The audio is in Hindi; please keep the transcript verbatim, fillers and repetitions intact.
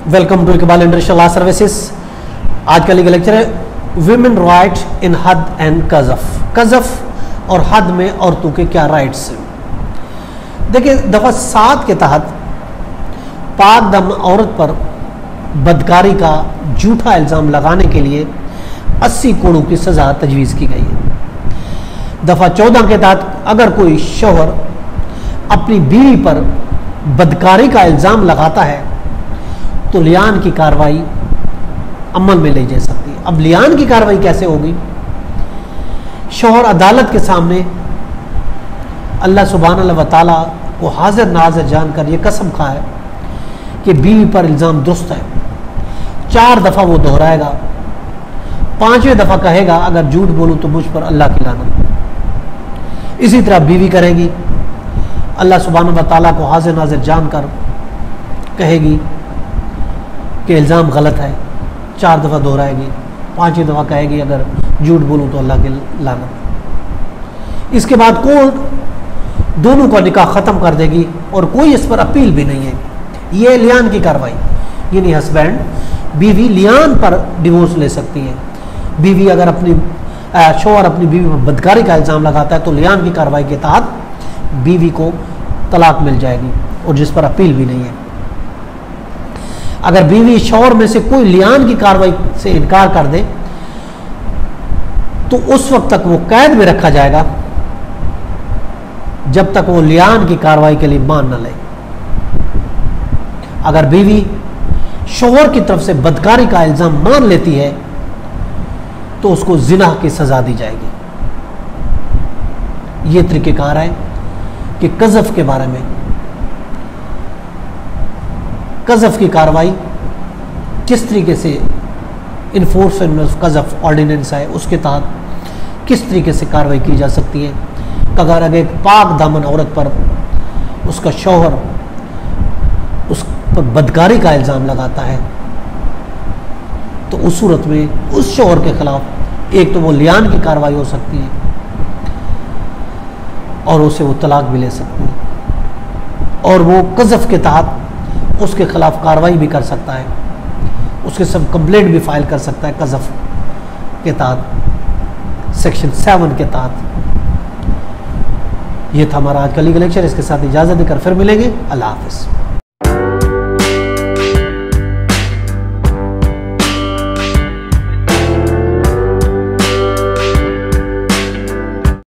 Welcome to Iqbal industrial law services. आज का लीगल लेक्चर है विमेन राइट इन हद एंड कज़फ। कज़फ और हद में औरतों के क्या राइट्स हैं। देखिए, दफ़ा सात के तहत पाक दम औरत पर बदकारी का झूठा इल्ज़ाम लगाने के लिए अस्सी कोड़ों की सज़ा तजवीज़ की गई है। दफ़ा चौदह के तहत अगर कोई शौहर अपनी बीवी पर बदकारी का इल्ज़ाम लगाता है तो लियान की कार्रवाई अमल में ली जा सकती है। अब लियान की कार्रवाई कैसे होगी? शौहर अदालत के सामने अल्लाह सुब्हानहू व तआला को हाजिर नाज़िर जानकर यह कसम खाए कि बीवी पर इल्ज़ाम दुरुस्त है। चार दफ़ा वो दोहराएगा, पांचवें दफ़ा कहेगा अगर झूठ बोलूं तो मुझ पर अल्लाह की लानत। इसी तरह बीवी करेगी, अल्लाह सुब्हानहू व तआला को हाजिर नाज़िर जानकर कहेगी कि इल्ज़ाम गलत है, चार दफ़ा दोहराएगी, पांचवी दफ़ा कहेगी अगर झूठ बोलूं तो अल्लाह की लानत। इसके बाद कोर्ट दोनों का निकाह ख़त्म कर देगी और कोई इस पर अपील भी नहीं है। ये लियान की कार्रवाई, यानी हस्बैंड बीवी लियान पर डिवोर्स ले सकती है। बीवी अगर अपनी शौहर अपनी बीवी पर बदकारी का इल्ज़ाम लगाता है तो लियान की कार्रवाई के तहत बीवी को तलाक मिल जाएगी और जिस पर अपील भी नहीं है। अगर बीवी शौहर में से कोई लियान की कार्रवाई से इनकार कर दे तो उस वक्त तक वो कैद में रखा जाएगा जब तक वो लियान की कार्रवाई के लिए मान न ले। अगर बीवी शौहर की तरफ से बदकारी का इल्जाम मान लेती है तो उसको जिना की सजा दी जाएगी। ये तरीक़ेकार है कि कज़फ के बारे में, कज़फ की कार्रवाई किस तरीके से इन्फोर्समेंट ऑफ कज़फ ऑर्डिनेंस है उसके तहत किस तरीके से कार्रवाई की जा सकती है। अगर अगर एक पाक दामन औरत पर उसका शौहर उस पर बदकारी का इल्ज़ाम लगाता है तो उस सूरत में उस शौहर के खिलाफ एक तो वो लियान की कार्रवाई हो सकती है और उसे वो तलाक भी ले सकती है और वो कज़फ के तहत उसके खिलाफ कार्रवाई भी कर सकता है, उसके सब कंप्लेंट भी फाइल कर सकता है कज़फ के तहत, सेक्शन सेवन के तहत। ये था हमारा आज का लीगल लेक्चर। इसके साथ इजाज़त देकर फिर मिलेंगे। अल्लाह हाफ़िज़।